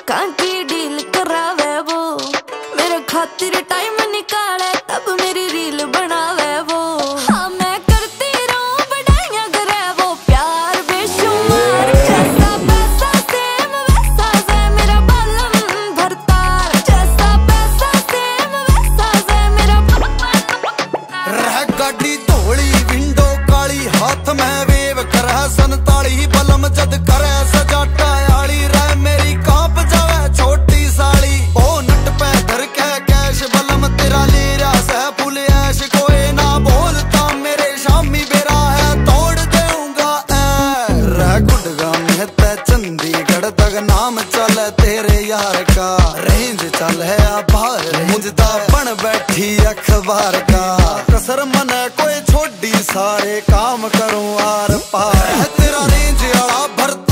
Kanki deal करावे वो, मेरे खातिर टाइम निकाले तब मेरी रील बनावे वो। हाँ मैं करती रहूं बढ़ाइयां करे वो, प्यार बेशुमार जैसा पैसा सेम वैसा से मेरा बालम भरतार, जैसा पैसा सेम वैसा से मेरा रह गाड़ी धोली विंडो काली, हाथ में वेव करे संताली, बलम जद करे सजाटा आली, रह मेरी कांप जावे छोटी साली। ओ नट पे धर के कैश बलम तेरा ले रहा सह फुल ऐश, कोई ना बोलता मेरे शामी बेरा है तोड़ देऊंगा ऐ। रह गुड़गांव में ते चंडीगढ़ तक नाम चल तेरे यार का, रेंज चल है आभार मुझदा बन बैठी अखबार का, कसर मन कोई छोड़ी सारे काम करूं आर पार, तेरा रेंज आला भरता